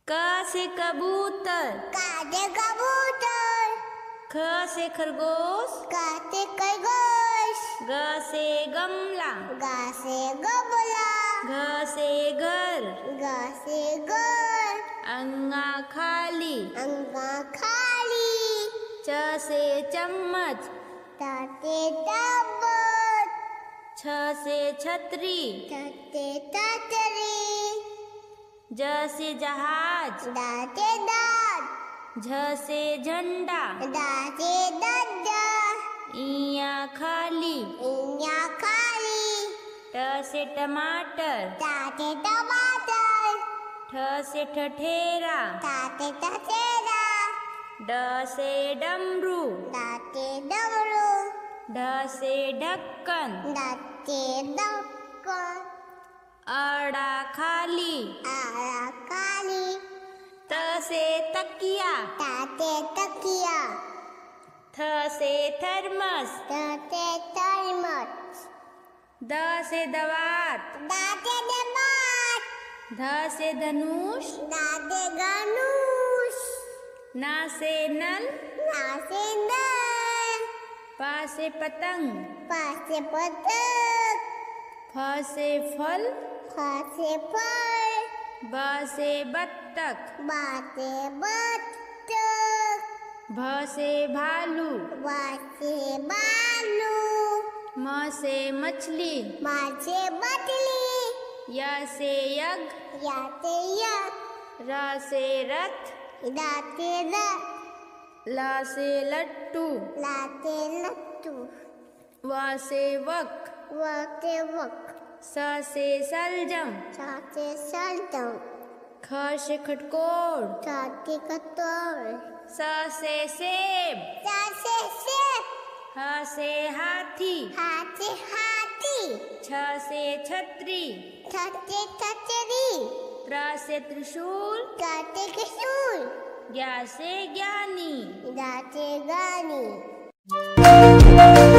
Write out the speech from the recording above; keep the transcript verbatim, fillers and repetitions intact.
क से कबूतर, का से कबूतर। ख से खरगोश, का से खरगोश। ग से गमला, गा से गमला। घ से घर, गा से घर। अंगा खाली, अंगा खाली। च से चम्मच, ता से ताबत। छ से छतरी, ता से छतरी। ज से जहाज, दा से दात। झ से झंडा, दा से दज्जा। इया खाली, इया खाली। ट से टमाटर, ता से टमाटर। ठ से ठठेरा, ता से टसेरा। ड से डमरू, दा से डमरू। ढ से ढक्कन, दा से ढक्कन। अड़ा खाली, आड़ा काली। त से तकिया, ता से तकिया। थ से थर्मस, ता से थर्मस। द से दवात, दा से दबात। ध से धनुष, दा से धनुष। ना से नल, ना से नल। पा से पतंग, पा से पतंग। फ से फल, फा से फल। ब से बत्तख, बा से बत्तख। भ से भालू, बा से बालू। म से मछली, मा से मछली। य से यज्ञ, या से यज्ञ। र से रथ, दा से रथ। ल से लट्टू, ला से लट्टू। व से वक, व से वक। स से सलजम, सा से सल्टम। ख से खटकोर, सा से कटोर। स से सेब, सा से सेब। ह से हाथी, हा से हाथी। छ से छतरी, था से छतरी। त्र से त्रिशूल, ता से त्रिशूल। ज्ञ से ज्ञानी। दा से गानी।